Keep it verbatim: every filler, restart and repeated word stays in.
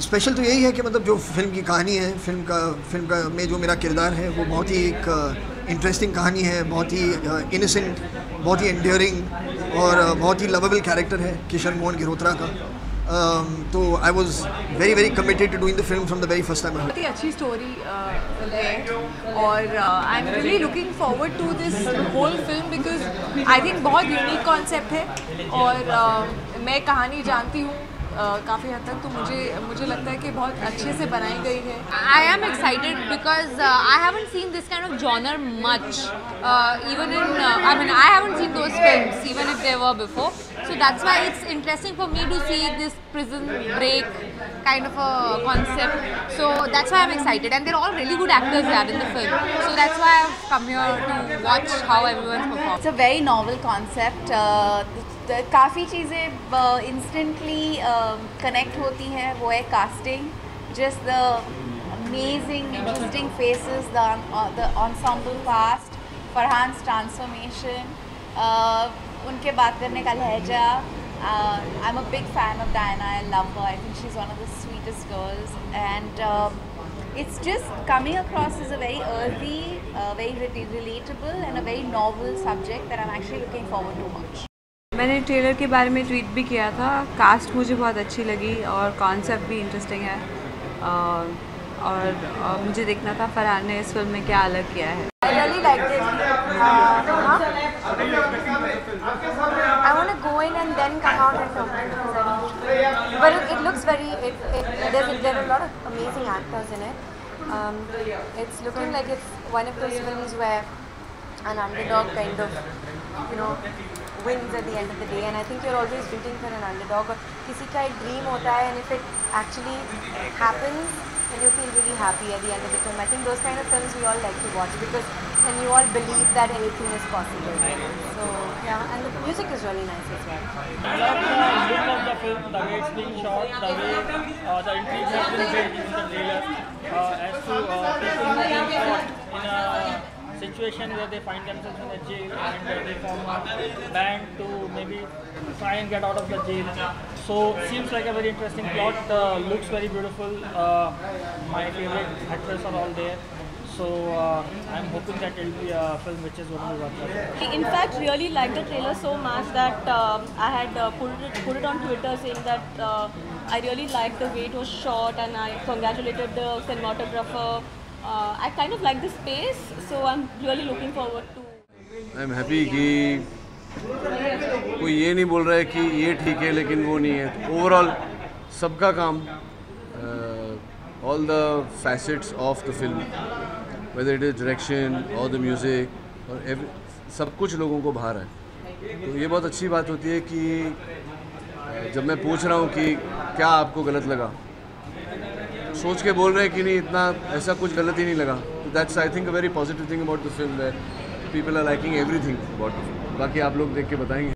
Special तो यही है कि मतलब जो फिल्म की कहानी है, फिल्म का फिल्म का में जो मेरा किरदार है वो बहुत ही एक इंटरेस्टिंग कहानी है, बहुत ही इनोसेंट, बहुत ही एंड्योरिंग और बहुत ही लवेबल कैरेक्टर है किशन मोहन गिरोत्रा का। Um, तो I was very very committed to doing the film from the very first time. बहुत ही अच्छी स्टोरी है और I am really looking forward to this whole film because I think बहुत यूनिक कॉन्सेप्ट है और uh, मैं कहानी जानती हूँ Uh, काफ़ी हद तक, तो मुझे मुझे लगता है कि बहुत अच्छे से बनाई गई है। I am excited because uh, I haven't seen this kind of genre much. Uh, even in, uh, I mean, I haven't seen those films, even if there were before. So that's why it's interesting for me to see this prison break kind of a concept. So that's why I'm excited, and they're all really good actors here in the film. So that's why I've come here to watch how everyone's performed. It's a very novel concept. Uh, काफ़ी चीज़ें instantly connect होती हैं। वो है casting, just the amazing interesting faces, the ensemble cast, Farhan's transformation, उनके बात करने का लहजा। I am a big fan of Diana, I love her, I think she is one of the sweetest girls and it's just coming across as a very earthy, uh, very relatable and a very novel subject that I'm actually looking forward to much. मैंने trailer के बारे में tweet भी किया था। Cast मुझे बहुत अच्छी लगी और कॉन्सेप्ट भी इंटरेस्टिंग है और, और मुझे देखना था फरहान ने इस फिल्म में क्या अलग किया है। I really liked it. Uh, I want to go in and then come out and talk to them. But it, it looks very. It, it, there's a, there are a lot of amazing actors in it. Um, it's looking like it's one of those films where an underdog kind of, you know, wins at the end of the day, and I think you're always rooting for an underdog. और किसी का एक dream होता है, and if it actually happens, then you feel really happy at the end of the film. I think those kind of films we all like to watch because then you all believe that anything is possible. So yeah, and the music is really nice as well. I love the look of the film, the way it's being shot, the way uh, the intrigue has been built in the trailer, uh, as to uh, people moving caught in a situation where they find themselves in a jail and uh, they form a band to maybe try and get out of the jail. So seems like a very interesting plot. Uh, looks very beautiful. Uh, my favorite actors are all there. So uh, I'm hoping that it'll be a film which is going to be worth it. In fact, really liked the trailer so much that um, I had uh, put it put it on Twitter saying that uh, I really liked the way it was shot, and I congratulated the cinematographer. Uh, I kind of like the space, so I'm really looking forward to. I'm happy कि कोई ये नहीं बोल रहा है कि ये ठीक है लेकिन वो नहीं है। ओवरऑल सबका काम, all the facets of the film, whether it is direction or the music or every, सब कुछ लोगों को भा रहा है। तो ये बहुत अच्छी बात होती है कि जब मैं पूछ रहा हूँ कि क्या आपको गलत लगा, सोच के बोल रहे हैं कि नहीं इतना ऐसा कुछ गलत ही नहीं लगा। That's I think a very positive thing about the film, that people are liking everything about the film. बाकी आप लोग देख के बताएंगे।